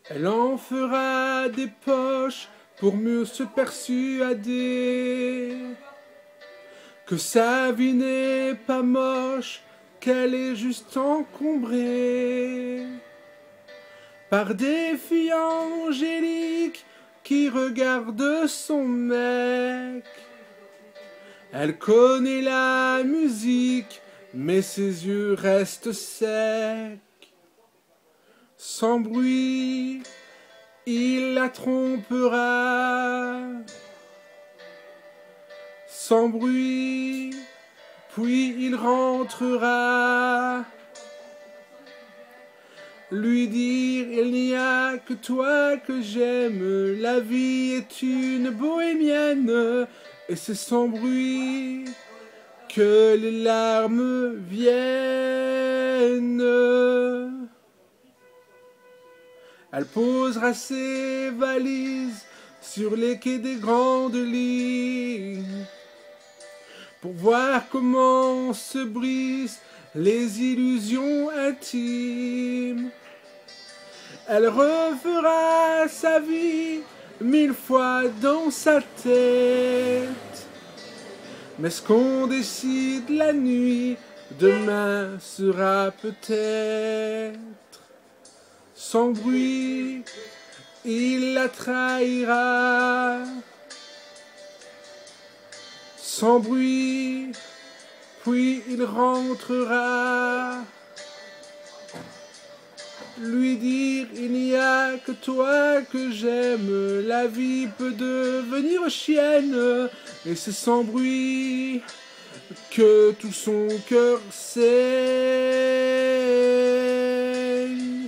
Elle en fera des poches pour mieux se persuader que sa vie n'est pas moche, qu'elle est juste encombrée par des filles angéliques qui regardent son mec. Elle connaît la musique, mais ses yeux restent secs. Sans bruit, il la trompera. Sans bruit, puis il rentrera. Lui dire, il n'y a que toi que j'aime, la vie est une bohémienne, et c'est sans bruit que les larmes viennent. Elle posera ses valises sur les quais des grandes lignes pour voir comment se brisent les illusions intimes. Elle refera sa vie 1000 fois dans sa tête. Mais ce qu'on décide la nuit, demain sera peut-être. Sans bruit, il la trahira. Sans bruit, puis il rentrera. Lui dire, il n'y a que toi que j'aime, la vie peut devenir chienne, et c'est sans bruit que tout son cœur saigne.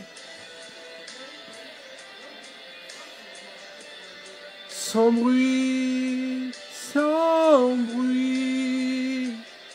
Sans bruit, sans bruit.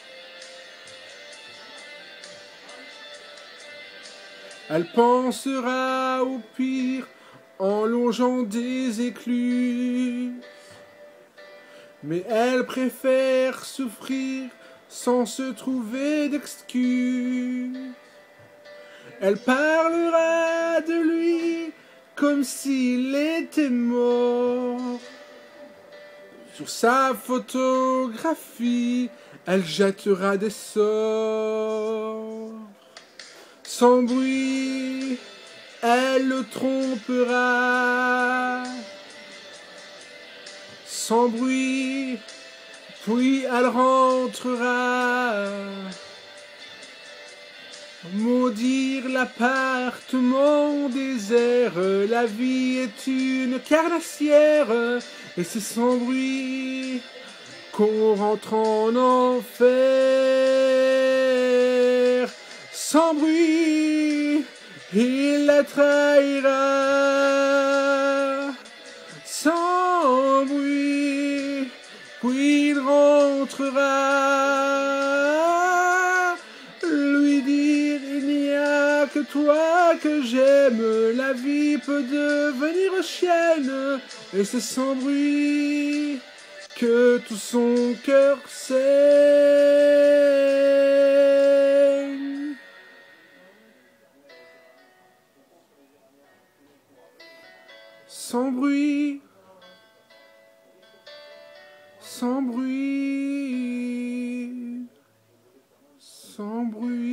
Elle pensera au pire en longeant des écluses. Mais elle préfère souffrir sans se trouver d'excuses. Elle parlera de lui comme s'il était mort. Sur sa photographie, elle jettera des sorts. Sans bruit, elle le trompera. Sans bruit, puis elle rentrera. Maudire l'appartement désert, la vie est une carnassière, et c'est sans bruit qu'on rentre en enfer. Sans bruit, il la trahira. Sans bruit, puis il rentrera. Lui dire, il n'y a que toi que j'aime, la vie peut devenir chienne, et c'est sans bruit que tout son cœur saigne. Sans bruit, sans bruit, sans bruit.